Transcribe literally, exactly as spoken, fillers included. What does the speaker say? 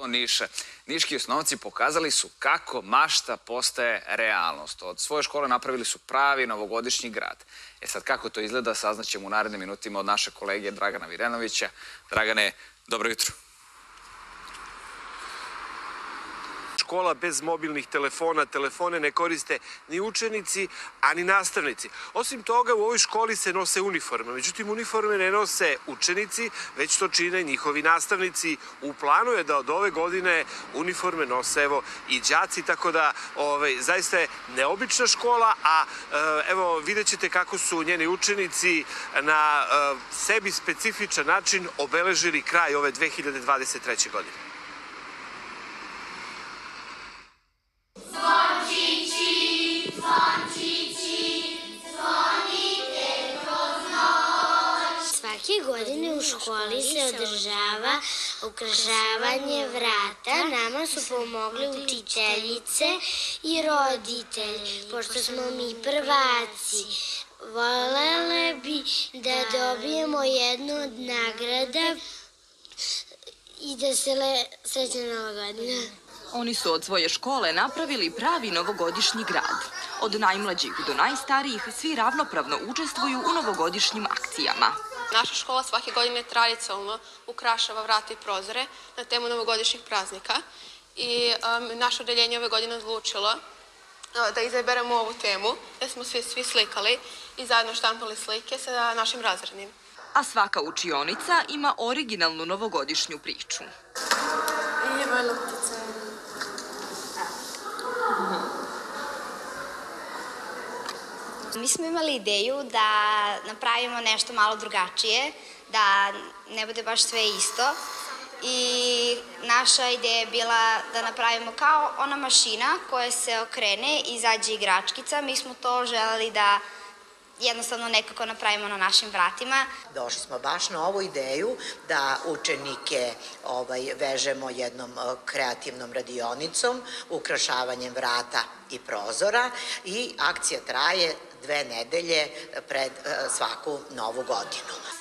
Niša. Niški osnovci pokazali su kako mašta postaje realnost. Od svoje škole napravili su pravi novogodišnji grad. E sad, kako to izgleda, saznaćemo u narednim minutima od naše kolege Dragana Virenovića. Dragane, dobro jutro. Škola bez mobilnih telefona, telefone ne koriste ni učenici, a ni nastavnici. Osim toga, u ovoj školi se nose uniforme. Međutim, uniforme ne nose učenici, već to čine njihovi nastavnici. U planu je da od ove godine uniforme nose evo i đaci, tako da ovaj, zaista je neobična škola, a evo vidjet ćete kako su njeni učenici na sebi specifičan način obeležili kraj ove dve hiljade dvadeset treće. godine. Svake godine u školi se održava ukrašavanje vrata. Nama su pomogli učiteljice i roditelji, pošto smo mi prvaci. Volele bi da dobijemo jednu od nagrada i da se srećna Nova godina. Oni su od svoje škole napravili pravi novogodišnji grad. Od najmlađih do najstarijih svi ravnopravno učestvuju u novogodišnjim akcijama. Naša škola svake godine tradicionalno ukrašava vrata i prozore na temu novogodišnjih praznika i um, naše odeljenje ove godine odlučilo uh, da izaberemo ovu temu, da smo svi, svi slikali i zajedno štampali slike sa našim razrednim. A svaka učionica ima originalnu novogodišnju priču. I vrlo ptica. Mi smo imali ideju da napravimo nešto malo drugačije, da ne bude baš sve isto i naša ideja je bila da napravimo kao ona mašina koja se okrene i izađe igračkica. Mi smo to želeli da jednostavno nekako napravimo na našim vratima. Došli smo baš na ovu ideju da učenike ovaj, vežemo jednom kreativnom radionicom, ukrašavanjem vrata i prozora i akcija traje dve nedelje pred svaku novu godinu.